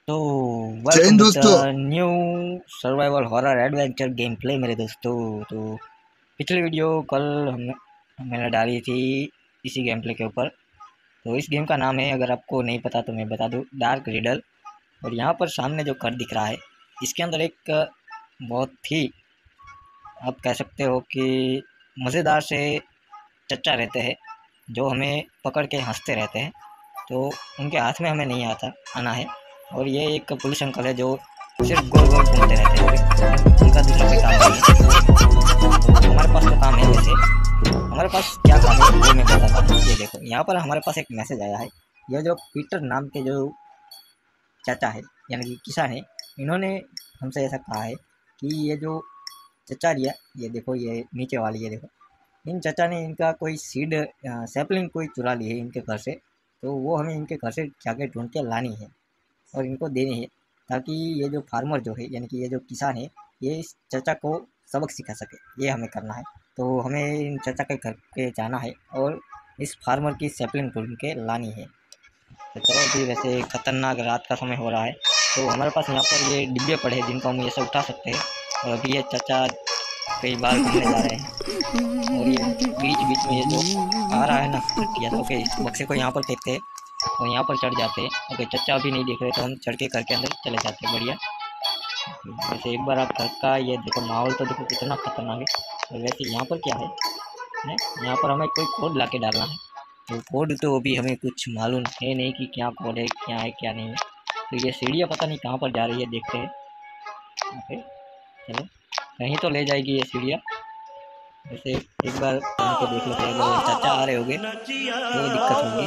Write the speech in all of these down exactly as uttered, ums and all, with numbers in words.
तो जय welcome Hind to the दोस्तों। New survival horror adventure game play मेरे दोस्तों। तो पिछली वीडियो कल हमने मैंने डाली थी इसी गेम प्ले के ऊपर। तो इस गेम का नाम है, अगर आपको नहीं पता तो मैं बता दूं, डार्क रिडल। और यहाँ पर सामने जो घर दिख रहा है, इसके अंदर एक बहुत ही, आप कह सकते हो कि मज़ेदार से चच्चा रहते हैं, जो हमें पकड़ के हंसते रहते हैं। तो उनके हाथ में हमें नहीं आता आना है। और ये एक पुलिस अंकल है जो सिर्फ गोल गोल घूमते रहते हैं, उनका दूसरा कोई काम नहीं है। तो हमारे पास तो काम है वैसे। हमारे पास क्या काम है वो मैं बताता हूँ। ये देखो, यहाँ पर हमारे पास एक मैसेज आया है। यह जो पीटर नाम के जो चाचा है, यानी कि किसान है, इन्होंने हमसे ऐसा कहा है कि ये जो चचा लिया, ये देखो, ये नीचे वाली, ये देखो, इन चचा ने इनका कोई सीड सैपलिंग कोई चुरा ली है इनके घर से। तो वो हमें इनके घर से जाके ढूंढ के लानी है और इनको देनी है, ताकि ये जो फार्मर जो है, यानी कि ये जो किसान है, ये इस चचा को सबक सिखा सके। ये हमें करना है। तो हमें इन चचा के घर पे जाना है और इस फार्मर की सैपलिंग ढूंढ के लानी है। तो चलो, अभी वैसे खतरनाक रात का समय हो रहा है, तो हमारे पास यहाँ पर ये डिब्बे पड़े हैं जिनको हम ऐसे उठा सकते हैं। और अभी ये चचा कई बार घूमने जा रहे हैं, और ये बीच बीच में ये जो आ रहा है ना खटिया, ओके, इस बक्से को यहाँ पर फेंकते हैं और यहाँ पर चढ़ जाते हैं। ओके, चचा अभी नहीं दिख रहे, तो हम चढ़ के घर के अंदर चले जाते हैं। बढ़िया। वैसे एक बार आप घर का ये देखो, माहौल तो देखो कितना खतरनाक है। और वैसे यहाँ पर क्या है, है यहाँ पर हमें कोई कोड ला के डालना है। तो कोड तो अभी हमें कुछ मालूम है नहीं कि क्या कोड है, क्या है क्या नहीं है। तो ये सीढ़ियाँ पता नहीं कहाँ पर जा रही है, देखते हैं। ओके, चलो, कहीं तो ले जाएगी ये सीढ़ियाँ। वैसे एक बार उनको देख लेते हैं, अगर चाचा आ रहे होंगे तो दिक्कत होगी।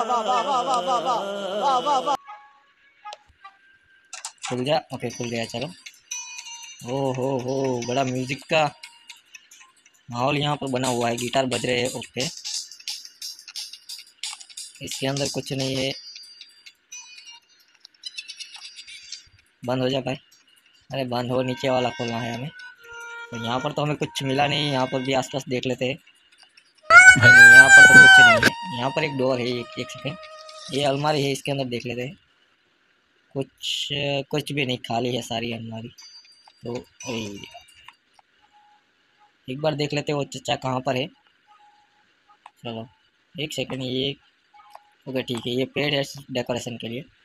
खुल जा। ओके, खुल गया, चलो। ओ हो हो, बड़ा म्यूजिक का माहौल यहाँ पर बना हुआ है, गिटार बज रहे हैं। ओके, इसके अंदर कुछ नहीं है। बंद हो जा भाई। अरे बंद हो, नीचे वाला खोलना है हमें। तो यहाँ पर तो हमें कुछ मिला नहीं। यहाँ पर भी आसपास देख लेते हैं। नहीं नहीं, यहाँ पर तो कुछ नहीं है। यहाँ पर एक डोर है, एक एक सेकेंड, ये अलमारी है, इसके अंदर देख लेते हैं। कुछ कुछ भी नहीं, खाली है सारी अलमारी। तो एक बार देख लेते हैं वो चचा कहाँ पर है। चलो, एक सेकंड, ये, ओके ठीक है, ये पेड़ है डेकोरेशन के लिए।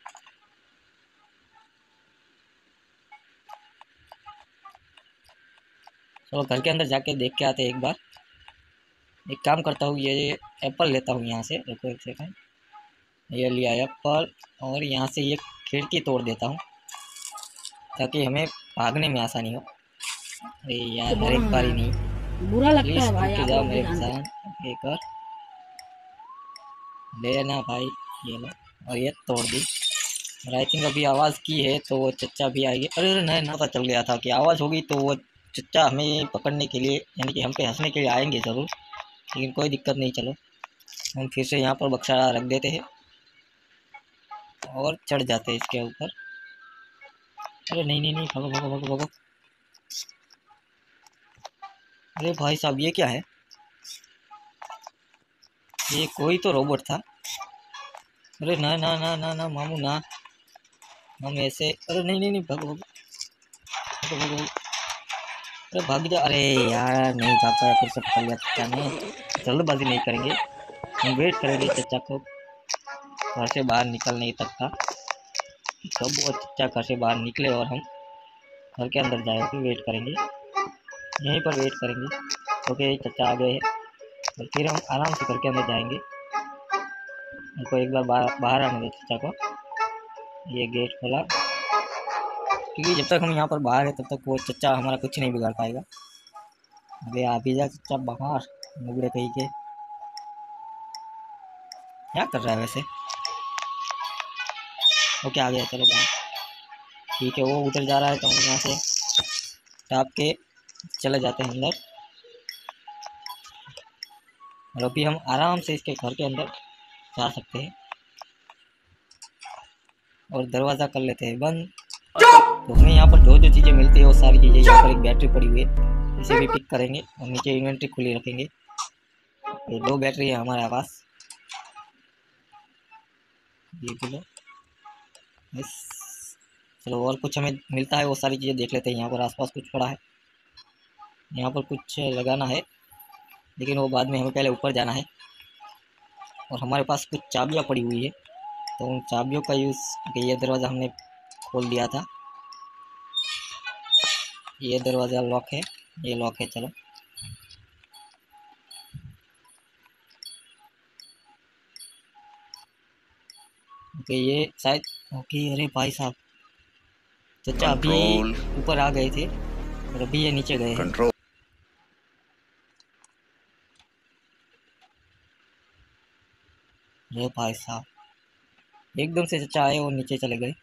चलो, घर के अंदर जाके देख के आते हैं एक बार। एक काम करता हूँ, ये एप्पल लेता हूँ यहाँ से, देखो एक सेकंड, ये लिया एप्पल। और यहाँ से ये खिड़की तोड़ देता हूँ, ताकि हमें भागने में आसानी हो। अरे यार, हर एक बार ही नहीं, बुरा लगता प्लीज है भाई, रुक आप जाओ लोग भी मेरे जानते हैं। किसान। एक और लेना भाई, ये लो। और ये तोड़ दी। और आई थिंक अभी आवाज़ की है तो वो चच्चा भी आएंगे। अरे अरे, नहीं, ना पता चल गया था कि आवाज़ होगी तो वो चच्चा हमें पकड़ने के लिए, यानी कि हम पे हंसने के लिए आएंगे ज़रूर। लेकिन कोई दिक्कत नहीं, चलो, हम फिर से यहाँ पर बक्सा रख देते हैं और चढ़ जाते हैं इसके ऊपर। अरे नहीं नहीं नहीं, भागो भागो भागो भागो। अरे भाई साहब, ये क्या है? ये कोई तो रोबोट था। अरे ना ना ना ना ना मामू ना, हम ऐसे, अरे नहीं नहीं नहीं, भागो भागो भागो भागो। अरे भाग जा। अरे यार, नहीं भाग पाया, फिर से पकड़ लिया चच्चा ने। जल्दबाजी नहीं करेंगे, हम वेट करेंगे चच्चा को घर से बाहर निकलने तक का। कब वो चच्चा घर से बाहर निकले और हम घर के अंदर जाए, फिर वेट करेंगे, यहीं पर वेट करेंगे। ओके, चच्चा आ गए हैं और फिर हम आराम से घर के अंदर जाएंगे। उनको एक बार बाहर बाहर आने दो चच्चा को। ये गेट खोला, क्योंकि जब तक हम यहाँ पर बाहर है तब तक वो चच्चा हमारा कुछ नहीं बिगाड़ पाएगा। अबे आ भी जा चच्चा बाहर, नुगड़े कहीं के। क्या कर रहा है वैसे? ओके, आ गया, चलो बाहर। ठीक है, वो उधर जा रहा है तो हम यहाँ से टाप के चले जाते हैं अंदर। और अभी हम आराम से इसके घर के अंदर जा सकते हैं और दरवाज़ा कर लेते हैं बंद। तो हमें यहाँ पर जो जो चीज़ें मिलती है वो सारी चीज़ें, यहाँ पर एक बैटरी पड़ी हुई है, इसे भी पिक करेंगे और नीचे इन्वेंट्री खुली रखेंगे। ये दो बैटरी है हमारे पास, ये भी लो। बस, चलो और कुछ हमें मिलता है वो सारी चीज़ें देख लेते हैं। यहाँ पर आसपास कुछ पड़ा है, यहाँ पर कुछ लगाना है, लेकिन वो बाद में, हमें पहले ऊपर जाना है। और हमारे पास कुछ चाबियाँ पड़ी हुई है, तो उन चाबियों का यूज़, ये दरवाज़ा हमने खोल दिया था, ये दरवाज़ा लॉक है, ये लॉक है। चलो ओके, ये शायद, ओके। अरे भाई साहब, चाचा अभी ऊपर आ गए थे और अभी ये नीचे गए हैं। अरे भाई साहब, एकदम से चाचा आए और नीचे चले गए।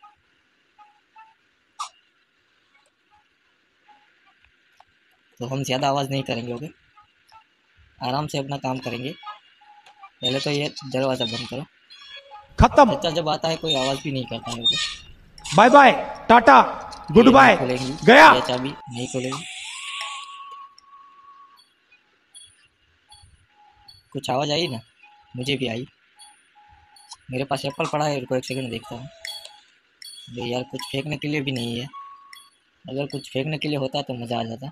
तो हम ज़्यादा आवाज़ नहीं करेंगे, ओके, आराम से अपना काम करेंगे। पहले तो ये दरवाज़ा बंद करो। खत्म। चाचा जब आता है कोई आवाज़ भी नहीं करता है, okay. Bye bye, tata, good bye, गया। ये चाबी नहीं खोलेगी। कुछ आवाज़ आई ना, मुझे भी आई। मेरे पास एप्पल पड़ा है, रुको एक सेकंड देखता हूँ। अरे यार, कुछ फेंकने के लिए भी नहीं है। अगर कुछ फेंकने के लिए होता तो मज़ा आ जाता।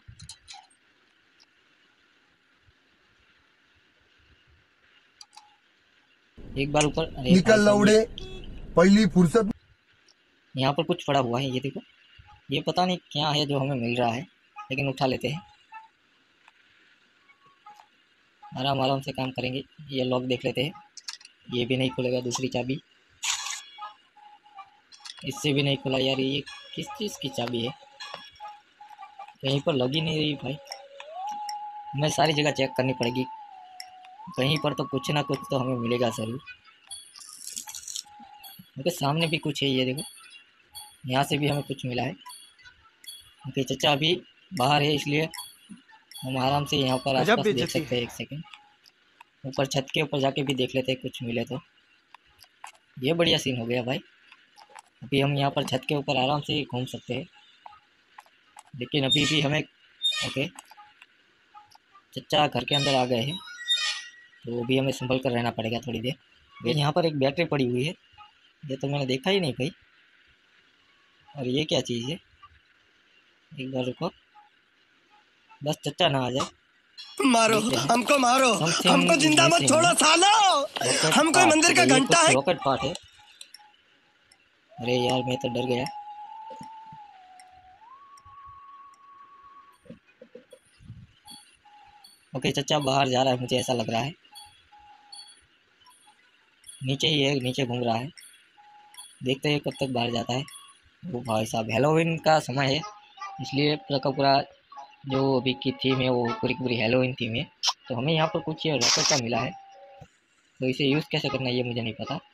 एक बार ऊपर, अरे निकल लौड़े, पहली फुर्सत। यहाँ पर कुछ पड़ा हुआ है, ये देखो। ये पता नहीं क्या है जो हमें मिल रहा है, लेकिन उठा लेते हैं। आराम आराम से काम करेंगे। ये लॉक देख लेते हैं, ये भी नहीं खुलेगा। दूसरी चाबी, इससे भी नहीं खुला। यार ये किस चीज़ की चाबी है, कहीं पर लग ही नहीं रही भाई। हमें सारी जगह चेक करनी पड़ेगी, कहीं पर तो कुछ ना कुछ तो हमें मिलेगा ज़रूर। क्योंकि सामने भी कुछ है, ये देखो, यहाँ से भी हमें कुछ मिला है। क्योंकि चचा अभी बाहर है, इसलिए हम आराम से यहाँ पर आसपास देख सकते हैं। एक सेकेंड, ऊपर छत के ऊपर जाके भी देख लेते हैं, कुछ मिले तो। ये बढ़िया सीन हो गया भाई। अभी हम यहाँ पर छत के ऊपर आराम से घूम सकते हैं, लेकिन अभी भी हमें, ओके, चचा घर के अंदर आ गए हैं, तो भी हमें संभल कर रहना पड़ेगा थोड़ी देर। ये यहाँ पर एक बैटरी पड़ी हुई है, ये तो मैंने देखा ही नहीं भाई। और ये क्या चीज़ है, एक बार रुको, बस चचा ना आ जाए। मारो हमको, मारो हमको, जिंदा मत छोड़ो सालो, हम कोई मंदिर का घंटा है। रॉकेट पार्ट है। अरे यार, मैं तो डर गया। ओके, चचा बाहर जा रहा है, मुझे ऐसा लग रहा है। नीचे ही है, नीचे घूम रहा है, देखते हैं कब तक बाहर जाता है। वो भाई साहब, हैलोवीन का समय है, इसलिए पूरा का पूरा जो अभी की थीम है वो पूरी पूरी हैलोवीन थीम है। तो हमें यहाँ पर कुछ रॉकेट का मिला है, तो इसे यूज़ कैसे करना है ये मुझे नहीं पता।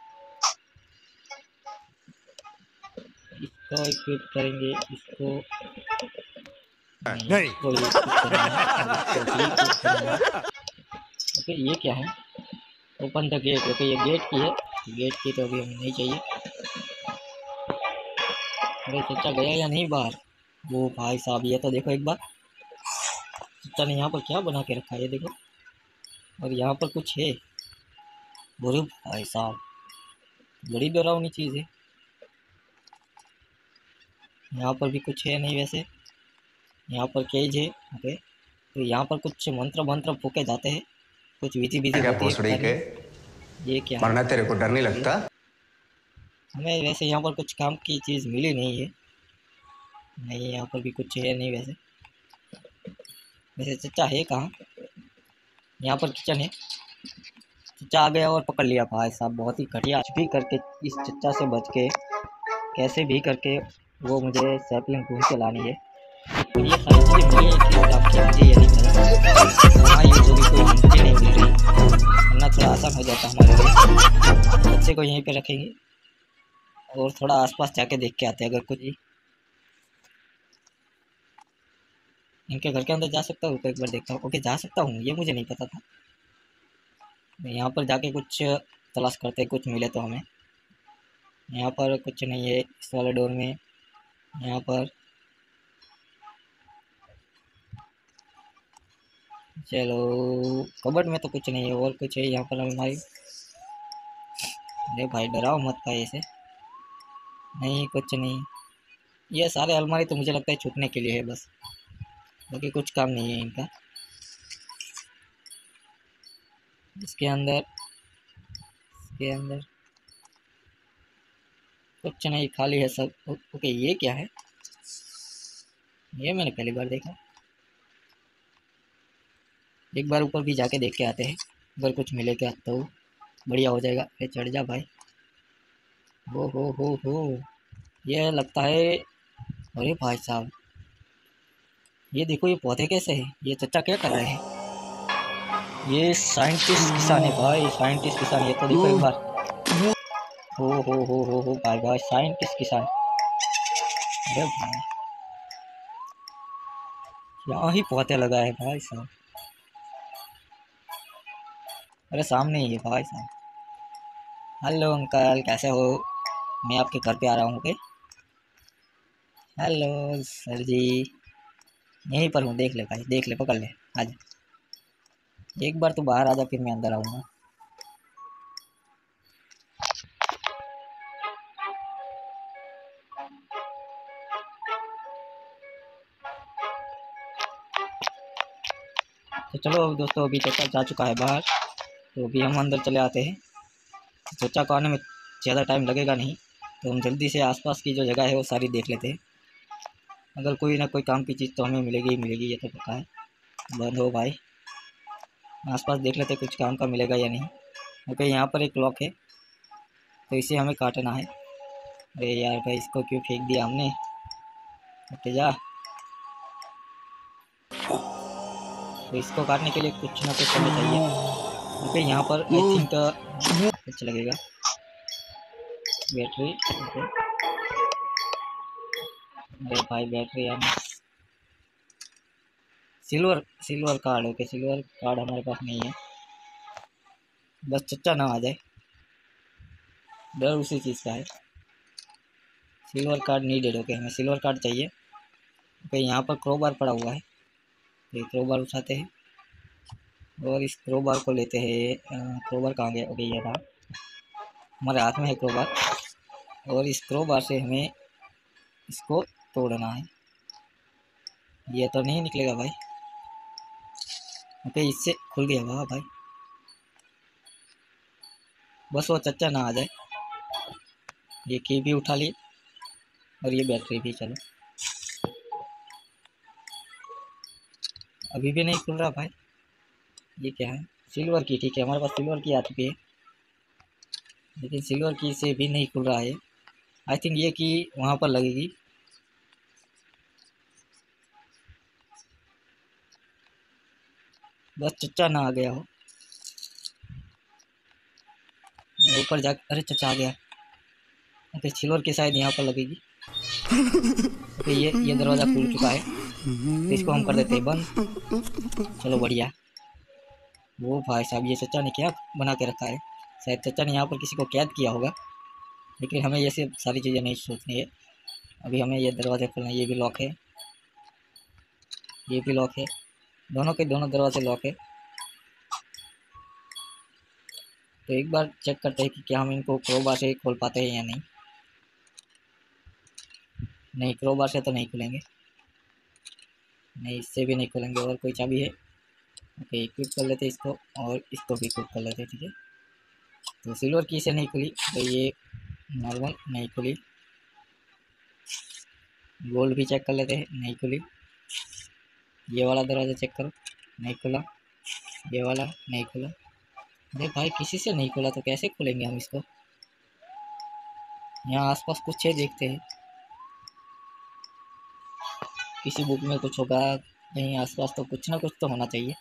इसको इक्विप करेंगे, इसको नहीं, इसको इक्विप करना है, इसको भी इक्विप करना है। ओके, ये क्या है, ओपन द गेट। ओके, ये गेट की है, गेट की तो अभी हमें नहीं चाहिए। अरे चचा गया या नहीं बाहर? वो भाई साहब, ये तो देखो एक बार, चचा ने यहाँ पर क्या बना के रखा है, ये देखो। और यहाँ पर कुछ है, बुरे भाई साहब, बड़ी डरावनी चीज़ है। यहाँ पर भी कुछ है नहीं वैसे, यहाँ पर केज है। ओके, तो यहाँ पर कुछ मंत्र मंत्र फूके जाते हैं, कुछ विधि विधि होती है। के ये क्या मरना, तेरे को डर नहीं लगता? हमें वैसे यहाँ पर कुछ काम की चीज़ मिली नहीं है। नहीं, यहाँ पर भी कुछ है नहीं वैसे। वैसे चचा है कहाँ? यहाँ पर किचन है, चचा आ गया और पकड़ लिया भाई साहब। बहुत ही घटिया, कुछ भी करके इस चचा से बच के, कैसे भी करके वो मुझे सैपलिंग ढूंढ के लानी है। और ये सारी चीज़ें मिली है किस काम की, मुझे ये नहीं पता। हाँ, ये जो भी कोई मुझे नहीं मिल रही, वरना थोड़ा आसान हो जाता हमारे लिए। बच्चे को यहीं पे रखेंगे और थोड़ा आसपास जाके देख के आते हैं अगर कुछ। इनके घर के अंदर जा सकता हूँ तो एक बार देखता हूँ। ओके, जा सकता हूँ, ये मुझे नहीं पता था। यहाँ पर जाके कुछ तलाश करते हैं, कुछ मिले तो हमें। यहाँ पर कुछ नहीं है इस वाले डोर में। यहाँ पर चलो, कबर्ड में तो कुछ नहीं है, और कुछ है यहाँ पर हमारी। अरे भाई, डराओ मत भाई ऐसे। नहीं, कुछ नहीं। ये सारे अलमारी तो मुझे लगता है छुपने के लिए है बस, बाकी कुछ काम नहीं है इनका। इसके अंदर इसके अंदर कुछ नहीं, खाली है सब। ओ- ओके, ये क्या है? ये मैंने पहली बार देखा। एक बार ऊपर भी जाके देख के आते हैं, अगर कुछ मिलेगा तो बढ़िया हो जाएगा। अरे चढ़ जा भाई। हो हो हो हो ये लगता है। अरे भाई साहब, ये देखो ये पौधे कैसे हैं। ये चचा क्या कर रहे हैं? ये साइंटिस्ट किसान है भाई, साइंटिस्ट किसान। ये तो देखो एक बार। हो हो हो हो हो भाई भाई, साइंटिस्ट किसान। अरे भाई, यहाँ ही पौधे लगाए हैं भाई साहब। अरे सामने ही है भाई साहब। हेलो अंकल, कैसे हो? मैं आपके घर पे आ रहा हूँ। Okay, hello sir ji. यहीं पर हूँ, देख ले भाई, देख ले, पकड़ ले। आजा, एक बार तू बाहर आजा, फिर मैं अंदर आऊँगा। तो चलो अब दोस्तों, अभी चचा जा चुका है बाहर, तो अभी हम अंदर चले आते हैं। चचा को आने में ज़्यादा टाइम लगेगा नहीं, तो हम जल्दी से आसपास की जो जगह है वो सारी देख लेते हैं। अगर कोई ना कोई काम की चीज़ तो हमें मिलेगी ही मिलेगी, ये तो पता है। बंद हो भाई, आसपास देख लेते कुछ काम का मिलेगा या नहीं। ओके, यहाँ पर एक लॉक है, तो इसे हमें काटना है। अरे यार भाई, इसको क्यों फेंक दिया हमने? हट जा। तो इसको काटने के लिए कुछ ना कुछ हमें चाहिए। ओके, यहाँ पर आई थिंक कुछ लगेगा। बैटरी। ओके, अरे भाई बैटरी यार। Silver silver card. Okay, silver card हमारे पास नहीं है। बस चच्चा ना आ जाए, डर उसी चीज़ का है। Silver card needed. ओके, हमें सिल्वर कार्ड चाहिए। ओके, यहाँ पर क्रोबार पड़ा हुआ है, तो ये क्रोबार उठाते हैं और इस क्रोबार को लेते हैं। क्रोबार कहाँ गया? ओके, ये रहा, हमारे हाथ में है क्रोबार। और इस क्रोबार से हमें इसको तोड़ना है। ये तो नहीं निकलेगा भाई। ओके, इससे खुल गया। वाह भाई, बस वो चच्चा ना आ जाए। ये की भी उठा ली और ये बैटरी भी। चलो, अभी भी नहीं खुल रहा भाई। ये क्या है? सिल्वर की। ठीक है, हमारे पास सिल्वर की आ चुकी है, लेकिन सिल्वर की से भी नहीं खुल रहा है। आई थिंक ये की वहाँ पर लगेगी। बस चच्चा ना आ गया हो ऊपर जा। अरे चचा आ गया। ओके, सिल्वर की शायद यहाँ पर लगेगी। ओके, ये ये दरवाज़ा खुल चुका है, तो इसको हम कर देते हैं बंद। चलो बढ़िया। वो भाई साहब, ये चचा ने क्या बना के रखा है? शायद चचा ने यहाँ पर किसी को कैद किया होगा, लेकिन हमें ये सब सारी चीज़ें नहीं सोचनी है। अभी हमें ये दरवाज़ा खोलना है। ये भी लॉक है, ये भी लॉक है, दोनों के दोनों दरवाजे लॉक है। तो एक बार चेक करते हैं कि क्या हम इनको क्रोबार से खोल पाते हैं या नहीं। नहीं, क्रोबार से तो नहीं खुलेंगे। नहीं, इससे भी नहीं खुलेंगे। और कोई चाबी है? ओके, इक्विप कर लेते हैं इसको, और इसको भी इक्विप कर लेते हैं। ठीक है, तो सिल्वर की से नहीं खुली, तो ये नॉर्मल नहीं खुली। गोल्ड भी चेक कर लेते हैं, नहीं खुली। ये वाला दरवाज़ा चेक करो, नहीं खुला। ये वाला नहीं खुला। अरे भाई, किसी से नहीं खुला तो कैसे खुलेंगे हम इसको? यहाँ आसपास कुछ है, देखते हैं। किसी बुक में कुछ होगा कहीं आसपास, तो कुछ ना कुछ तो होना चाहिए।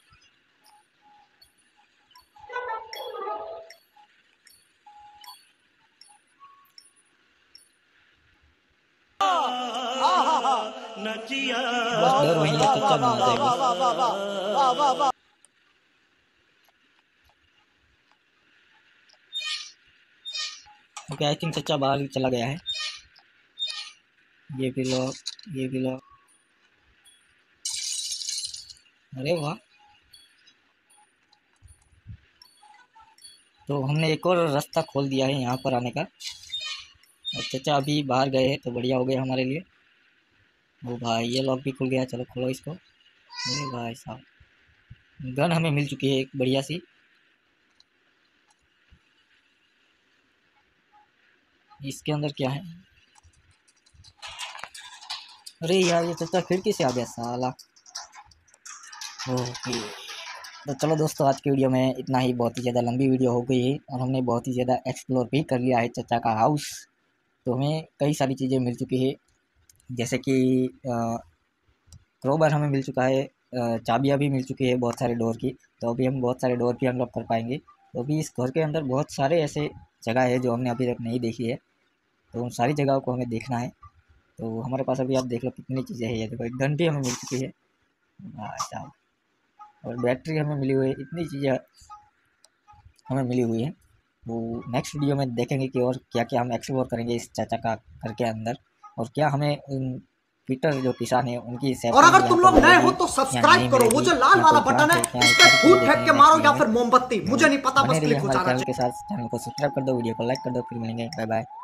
बस डर वही है, चच्चा ना आ जाए बस। ओके, आई थिंक चच्चा बाहर चला गया है। ये भी लो, ये भी लो। अरे वाह, तो हमने एक और रास्ता खोल दिया है यहाँ पर आने का। और चाचा अभी बाहर गए हैं तो बढ़िया हो गया हमारे लिए। वो भाई ये लॉक भी खुल गया, चलो खोलो इसको। अरे भाई साहब गन हमें मिल चुकी है एक बढ़िया सी। इसके अंदर क्या है? अरे यार ये चाचा खिड़की से आ गया साला। ओके तो चलो दोस्तों आज की वीडियो में इतना ही। बहुत ही ज़्यादा लंबी वीडियो हो गई है और हमने बहुत ही ज़्यादा एक्सप्लोर भी कर लिया है चाचा का हाउस। तो हमें कई सारी चीज़ें मिल चुकी है, जैसे कि क्रोबार हमें मिल चुका है, चाबियाँ भी मिल चुकी है बहुत सारे डोर की। तो अभी हम बहुत सारे डोर भी अनलॉक कर पाएंगे। तो अभी इस घर के अंदर बहुत सारे ऐसे जगह है जो हमने अभी तक नहीं देखी है, तो उन सारी जगहों को हमें देखना है। तो हमारे पास अभी आप देख लो कितनी चीज़ें हैं। ये देखो एक गन भी हमें मिल चुकी है भाई साहब, और बैटरी हमें मिली हुई है। इतनी चीज़ें हमें मिली हुई है। वो नेक्स्ट वीडियो में देखेंगे कि और क्या क्या हम एक्सप्लोर करेंगे इस चाचा का घर के अंदर, और क्या हमें उन पीटर जो किसान है उनकी और अगर तुम लोग नए हो तो या सब्सक्राइब नहीं करो, वो मिलेगी, जो लाल या वाला कोई बटन है जांच है, क्या उस है, पर सारी फूट चीज़ें फेंक के देखेंगे मारो नेक्स्ट या वीडियो फिर में। मोमबत्ती, मुझे नहीं पता, बने बस रहिए क्लिक हो हमारे जाना चैनल चाहिए। के साथ, चैनल को सब्सक्राइब कर दो, वीडियो को लाइक कर दो। फिर मिलेंगे, बाय बाय।